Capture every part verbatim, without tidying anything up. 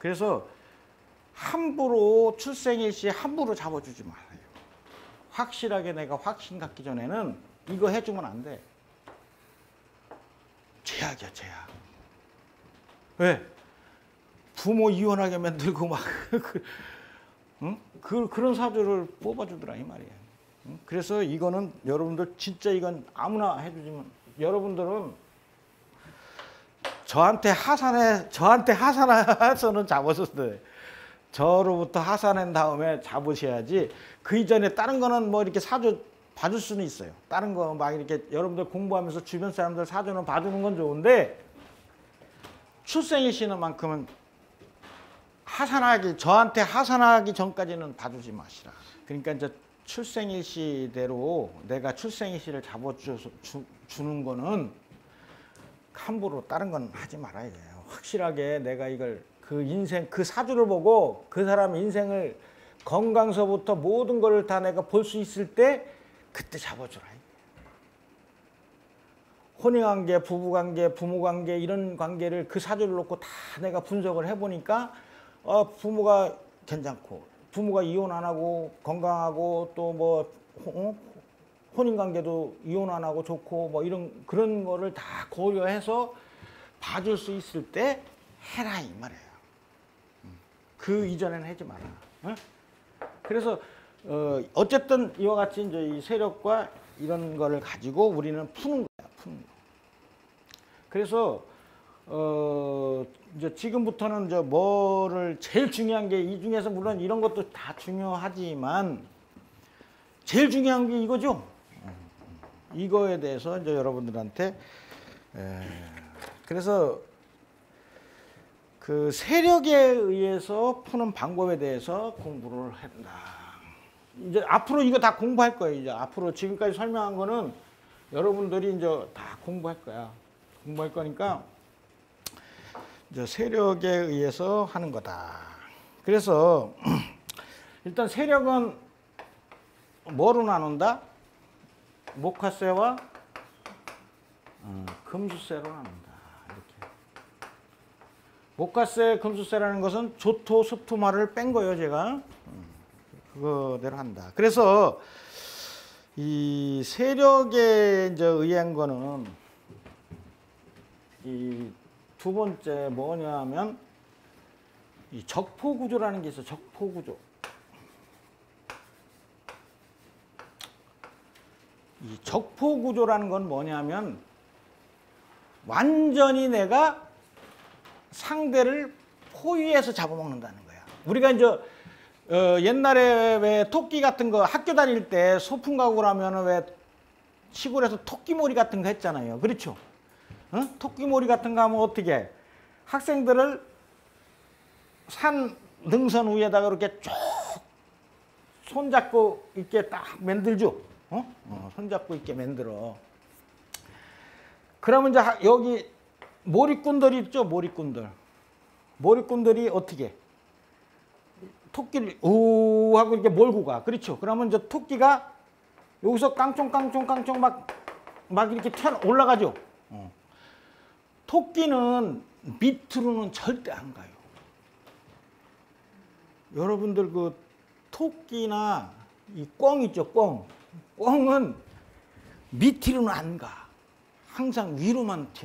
그래서 함부로 출생일시 함부로 잡아주지 말아요. 확실하게 내가 확신 갖기 전에는 이거 해주면 안 돼. 제약이야, 제약. 왜? 부모 이혼하게 만들고 막 그, 응? 그, 그런 사주를 뽑아주더라 이 말이에요. 응? 그래서 이거는 여러분들 진짜 이건 아무나 해주지만 여러분들은 저한테 하산해 저한테 하산해서는 잡았었어요. 저로부터 하산한 다음에 잡으셔야지. 그 이전에 다른 거는 뭐 이렇게 사주 봐줄 수는 있어요. 다른 거 막 이렇게 여러분들 공부하면서 주변 사람들 사주는 봐주는 건 좋은데 출생일시는 만큼은 하산하기 저한테 하산하기 전까지는 봐주지 마시라. 그러니까 이제 출생일시대로 내가 출생일시를 잡아줘서 주, 주는 거는 함부로 다른 건 하지 말아야 돼요. 확실하게 내가 이걸 그 인생 그 사주를 보고 그 사람 인생을 건강서부터 모든 거를 다 내가 볼 수 있을 때 그때 잡아주라. 혼인관계, 부부관계, 부모관계 이런 관계를 그 사주를 놓고 다 내가 분석을 해보니까 어, 부모가 괜찮고 부모가 이혼 안 하고 건강하고 또 뭐 어? 혼인관계도 이혼 안 하고 좋고 뭐 이런 그런 거를 다 고려해서 봐줄 수 있을 때 해라 이 말이에요. 그 이전에는 하지 마라. 어? 그래서 어, 어쨌든 이와 같이 이제 이 세력과 이런 거를 가지고 우리는 푸는 거야, 푸는 거. 그래서 어, 이제 지금부터는 이제 뭐를 제일 중요한 게 이 중에서 물론 이런 것도 다 중요하지만 제일 중요한 게 이거죠. 이거에 대해서 이제 여러분들한테 에, 그래서 그 세력에 의해서 푸는 방법에 대해서 공부를 한다. 이제 앞으로 이거 다 공부할 거예요. 이제 앞으로 지금까지 설명한 거는 여러분들이 이제 다 공부할 거야. 공부할 거니까 이제 세력에 의해서 하는 거다. 그래서 일단 세력은 뭐로 나눈다? 목화세와 어, 금수세로 나눈다. 이렇게. 목화세, 금수세라는 것은 조토, 습토말을 뺀 거예요, 제가. 그거대로 한다. 그래서 이 세력에 이제 의한 거는 이 두 번째 뭐냐면 이 적포구조라는 게 있어. 적포구조. 이 적포구조라는 건 뭐냐면 완전히 내가 상대를 포위해서 잡아먹는다는 거야. 우리가 이제 어, 옛날에 왜 토끼 같은 거 학교 다닐 때 소풍 가고 그러면 왜 시골에서 토끼몰이 같은 거 했잖아요. 그렇죠? 어? 토끼몰이 같은 거 하면 어떻게 해? 학생들을 산 능선 위에다가 이렇게 쭉 손잡고 이렇게 딱 만들죠. 어? 어, 손잡고 있게 만들어. 그러면 이제 여기 몰입꾼들이 있죠. 몰입꾼들. 몰입꾼들이 어떻게? 토끼를 우 하고 이렇게 몰고 가. 그렇죠. 그러면 이제 토끼가 여기서 깡총깡총깡총 막, 막 이렇게 튀어 올라가죠. 어. 토끼는 밑으로는 절대 안 가요. 여러분들 그 토끼나 이 꿩 있죠. 꿩. 꿩은 밑으로는 안 가. 항상 위로만 튀어.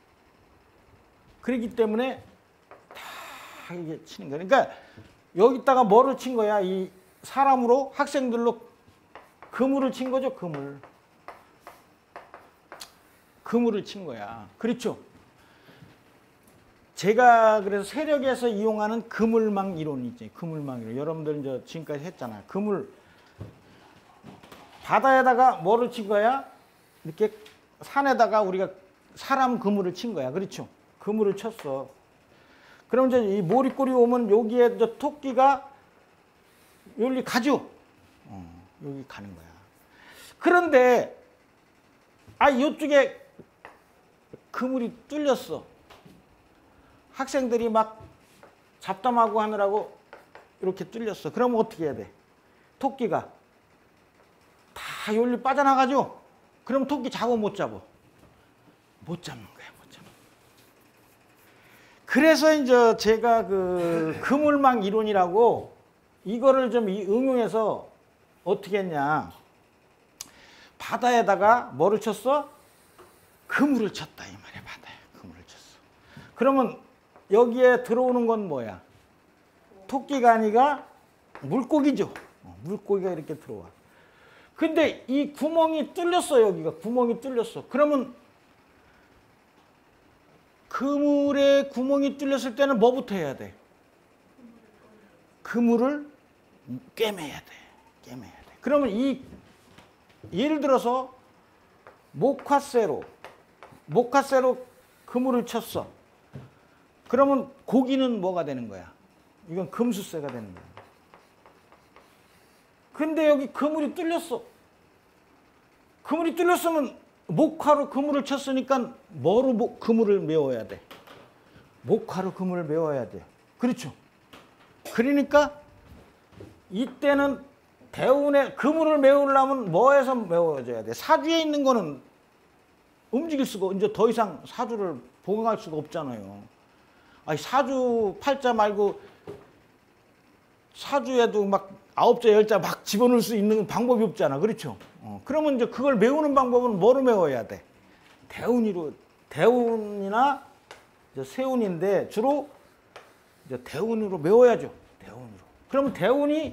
그렇기 때문에 다 이게 치는 거야. 그러니까 여기다가 뭐를 친 거야? 이 사람으로 학생들로 그물을 친 거죠. 그물. 그물을 친 거야. 그렇죠? 제가 그래서 세력에서 이용하는 그물망 이론이 있죠. 그물망 이론. 여러분들 이제 지금까지 했잖아요. 그물. 바다에다가 뭐를 친 거야? 이렇게 산에다가 우리가 사람 그물을 친 거야. 그렇죠? 그물을 쳤어. 그럼 이제 이 몰입골이 오면 여기에 이제 토끼가 여기 가죠. 어, 여기 가는 거야. 그런데 아 이쪽에 그물이 뚫렸어. 학생들이 막 잡담하고 하느라고 이렇게 뚫렸어. 그러면 어떻게 해야 돼? 토끼가 다 여기 빠져나가죠. 그럼 토끼 잡아 못 잡아? 못 잡는 거야. 못 잡아. 그래서 이제 제가 그 그물망 이론이라고 이거를 좀 응용해서 어떻게 했냐. 바다에다가 뭐를 쳤어? 그물을 쳤다 이 말이야. 바다에 그물을 쳤어. 그러면 여기에 들어오는 건 뭐야? 토끼가 아니라 물고기죠. 물고기가 이렇게 들어와. 근데 이 구멍이 뚫렸어. 여기가 구멍이 뚫렸어. 그러면 그물에 구멍이 뚫렸을 때는 뭐부터 해야 돼? 그물을 꿰매야 돼. 꿰매야 돼. 그러면 이 예를 들어서 목화쇠로 목화쇠로 그물을 쳤어. 그러면 고기는 뭐가 되는 거야? 이건 금수쇠가 되는 거야. 근데 여기 그물이 뚫렸어. 그물이 뚫렸으면 목화로 그물을 쳤으니까 뭐로 목, 그물을 메워야 돼? 목화로 그물을 메워야 돼. 그렇죠? 그러니까 이때는 대운에 그물을 메우려면 뭐에서 메워줘야 돼? 사주에 있는 거는 움직일 수가 이제 더 이상 사주를 보강할 수가 없잖아요. 아니 사주 팔자 말고 사주에도 막 아홉자 열자 막 집어넣을 수 있는 방법이 없잖아. 그렇죠? 어, 그러면 이제 그걸 메우는 방법은 뭐로 메워야 돼? 대운이로 대운이나 이제 세운인데 주로 이제 대운으로 메워야죠. 대운으로. 그러면 대운이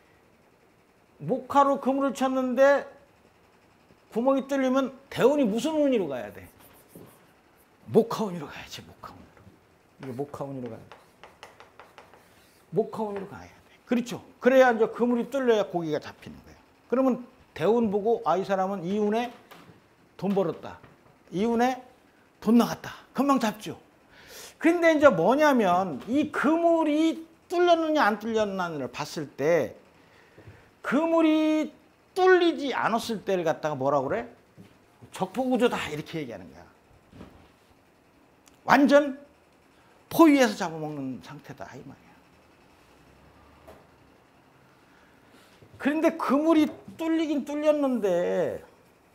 목화로 그물을 쳤는데 구멍이 뚫리면 대운이 무슨 운이로 가야 돼? 목화운이로 가야지. 목화운으로. 이게 목화운이로 가야 돼. 목화운이로 가야 돼. 그렇죠? 그래야 이제 그물이 뚫려야 고기가 잡히는 거예요. 그러면 대운 보고 아, 이 사람은 이 운에 돈 벌었다. 이 운에 돈 나갔다. 금방 잡죠. 근데 이제 뭐냐면 이 그물이 뚫렸느냐 안 뚫렸느냐를 봤을 때 그물이 뚫리지 않았을 때를 갖다가 뭐라고 그래? 적포구조다 이렇게 얘기하는 거야. 완전 포위해서 잡아먹는 상태다 이 말이야. 그런데 그물이 뚫리긴 뚫렸는데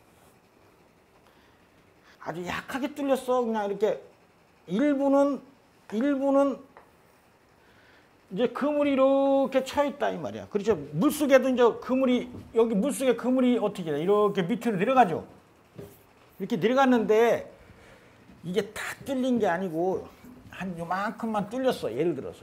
아주 약하게 뚫렸어. 그냥 이렇게 일부는 일부는 이제 그물이 이렇게 쳐 있다 이 말이야. 그렇죠? 물속에도 이제 그물이 여기 물속에 그물이 어떻게 돼? 이렇게 밑으로 내려가죠. 이렇게 내려갔는데 이게 다 뚫린 게 아니고 한 요만큼만 뚫렸어. 예를 들어서.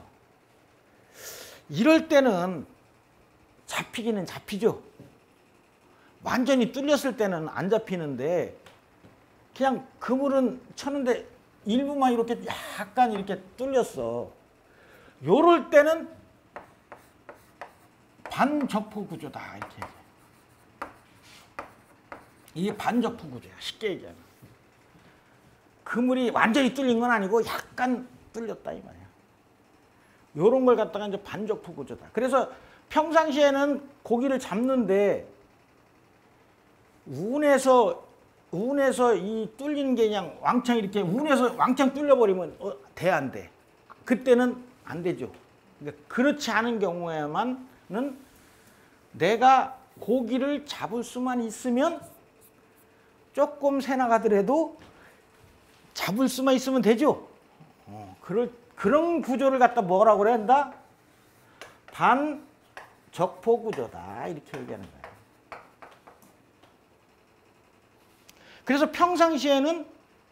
이럴 때는 잡히기는 잡히죠. 완전히 뚫렸을 때는 안 잡히는데 그냥 그물은 쳤는데 일부만 이렇게 약간 이렇게 뚫렸어. 요럴 때는 반적포 구조다 이렇게. 이게 반적포 구조야. 쉽게 얘기하면. 그물이 완전히 뚫린 건 아니고 약간 뚫렸다 이 말이야. 요런 걸 갖다가 이제 반적포 구조다. 그래서 평상시에는 고기를 잡는데 운에서 운에서 이 뚫리는 게 그냥 왕창 이렇게 운에서 왕창 뚫려버리면 어, 돼 안 돼? 그때는 안 되죠. 그러니까 그렇지 않은 경우에만은 내가 고기를 잡을 수만 있으면 조금 새 나가더라도 잡을 수만 있으면 되죠. 어, 그럴, 그런 구조를 갖다 뭐라고 그래 한다? 반적포 구조다 이렇게 얘기하는 거예요. 그래서 평상시에는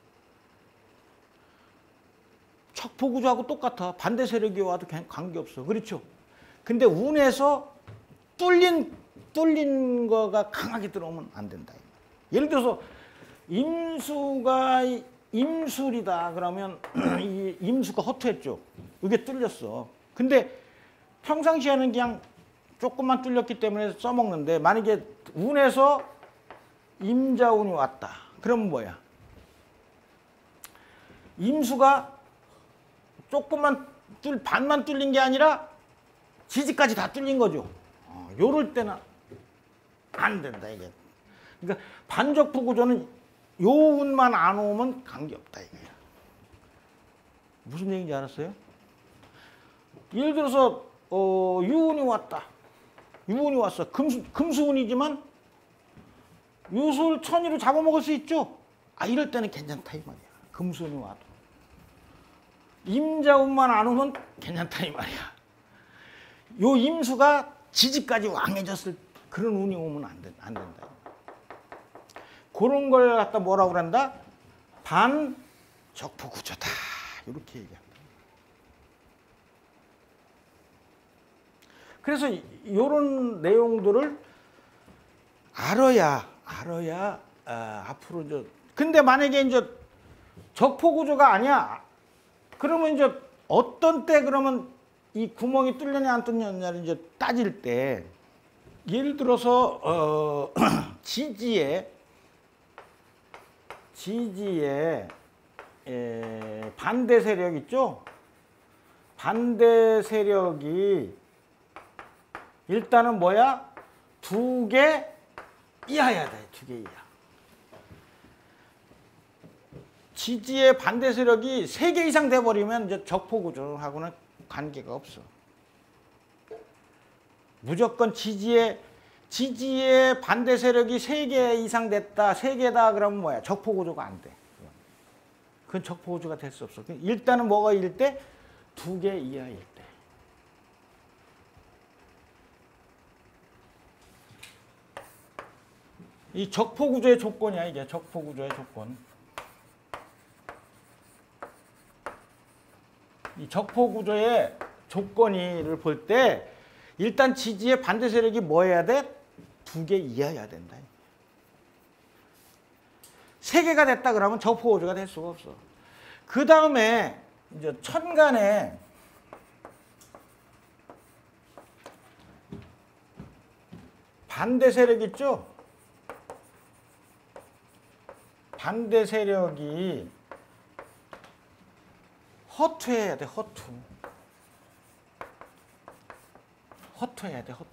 척포 구조하고 똑같아. 반대 세력이 와도 관계없어. 그렇죠? 근데 운에서 뚫린 뚫린 거가 강하게 들어오면 안 된다. 예를 들어서 임수가 임술이다 그러면 이 임수가 허투했죠. 이게 뚫렸어. 근데 평상시에는 그냥 조금만 뚫렸기 때문에 써먹는데 만약에 운에서 임자운이 왔다. 그러면 뭐야? 임수가 조금만 뚫 반만 뚫린 게 아니라 지지까지 다 뚫린 거죠. 어, 요럴 때는 안 된다 이게. 그러니까 반적포 구조는 요 운만 안 오면 관계없다 이거야. 무슨 얘기인지 알았어요? 예를 들어서 어, 유운이 왔다. 유운이 왔어. 금수, 금수운이지만 유술 천이로 잡아먹을 수 있죠. 아 이럴 때는 괜찮다 이 말이야. 금수운이 와도. 임자운만 안 오면 괜찮다 이 말이야. 요 임수가 지지까지 왕해졌을 그런 운이 오면 안, 된, 안 된다. 그런 걸 갖다 뭐라고 그런다? 반적포구조다. 이렇게 얘기한다. 그래서 이런 내용들을 알아야 알아야 아, 앞으로 이제 근데 만약에 이제 적포구조가 아니야. 그러면 이제 어떤 때 그러면 이 구멍이 뚫렸냐 안 뚫렸냐를 이제 따질 때 예를 들어서 어, 지지에 지지에 에, 반대 세력 있죠? 반대 세력이 일단은 뭐야? 두 개 이하야 돼. 두 개 이하. 지지의 반대 세력이 세 개 이상 돼버리면 이제 적포구조하고는 관계가 없어. 무조건 지지의 지지의 반대 세력이 세 개 이상 됐다, 세 개다 그러면 뭐야? 적포구조가 안 돼. 그건 적포구조가 될 수 없어. 일단은 뭐가 일 때? 두 개 이하일 때. 이 적포구조의 조건이야, 이게. 적포구조의 조건. 이 적포구조의 조건을 볼 때 일단 지지의 반대 세력이 뭐 해야 돼? 두 개 이하여야 된다. 세 개가 됐다 그러면 적포구조가 될 수가 없어. 그 다음에 이제 천간에 반대 세력 있죠? 반대 세력이 허투해야 돼, 허투. 허투해야 돼, 허투.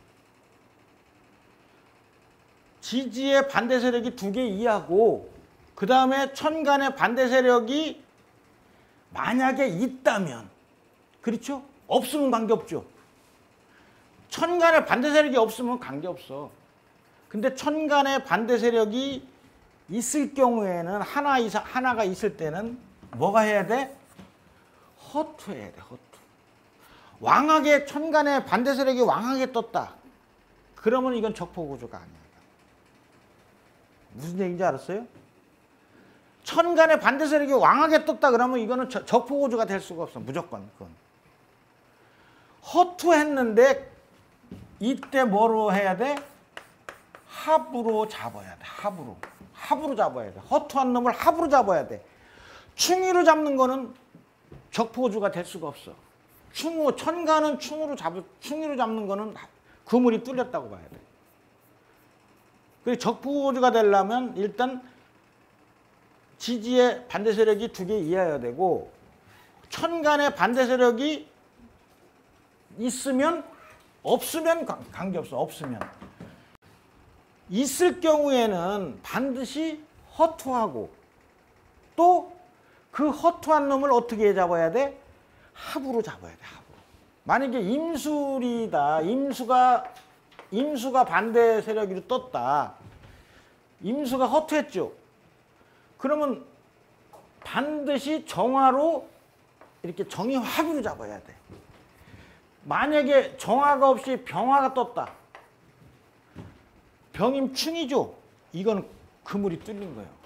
지지의 반대 세력이 두 개 이하고 그 다음에 천간의 반대 세력이 만약에 있다면 그렇죠? 없으면 관계없죠. 천간의 반대 세력이 없으면 관계없어. 근데 천간의 반대 세력이 있을 경우에는 하나 이상, 하나가 있을 때는 뭐가 해야 돼? 허투해야 돼, 허투. 왕하게 천간에 반대 세력이 왕하게 떴다. 그러면 이건 적포구조가 아니야. 무슨 얘기인지 알았어요? 천간에 반대 세력이 왕하게 떴다 그러면 이거는 적포구조가 될 수가 없어. 무조건 그건. 허투했는데 이때 뭐로 해야 돼? 합으로 잡아야 돼. 합으로. 합으로 잡아야 돼. 허투한 놈을 합으로 잡아야 돼. 충의로 잡는 거는 적포구조가 될 수가 없어. 충우, 천간은 충으로 잡, 충의로 잡는 거는 그물이 뚫렸다고 봐야 돼. 그리고 적포구조가 되려면 일단 지지의 반대 세력이 두 개 이하여야 되고 천간의 반대 세력이 있으면 없으면 관계없어. 없으면. 있을 경우에는 반드시 허투하고 또 그 허투한 놈을 어떻게 잡아야 돼? 합으로 잡아야 돼. 합으로. 만약에 임술이다. 임수가 임수가 반대 세력으로 떴다. 임수가 허투했죠. 그러면 반드시 정화로 이렇게 정의 합으로 잡아야 돼. 만약에 정화가 없이 병화가 떴다. 병임충이죠. 이건 그물이 뚫린 거예요.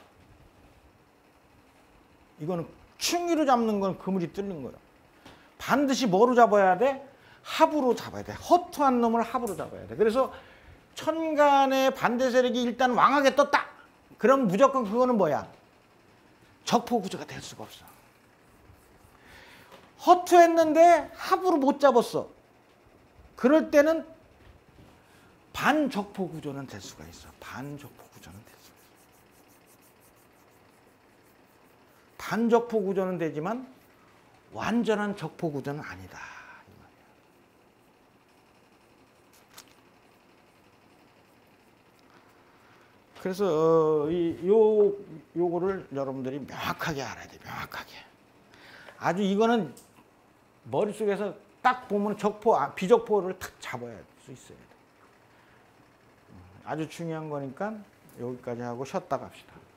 이거는 충의로 잡는 건 그물이 뚫린 거예요. 반드시 뭐로 잡아야 돼? 합으로 잡아야 돼. 허투한 놈을 합으로 잡아야 돼. 그래서 천간의 반대 세력이 일단 왕하게 떴다. 그럼 무조건 그거는 뭐야? 적포구조가 될 수가 없어. 허투했는데 합으로 못 잡았어. 그럴 때는 반적포구조는 될 수가 있어. 반적포구조는 될 수가 있어. 반적포구조는 되지만 완전한 적포구조는 아니다. 그래서 어, 이, 요, 요거를 여러분들이 명확하게 알아야 돼. 명확하게. 아주 이거는 머릿속에서 딱 보면 적포, 비적포를 탁 잡아야 수 있어야 돼. 아주 중요한 거니까 여기까지 하고 쉬었다 갑시다.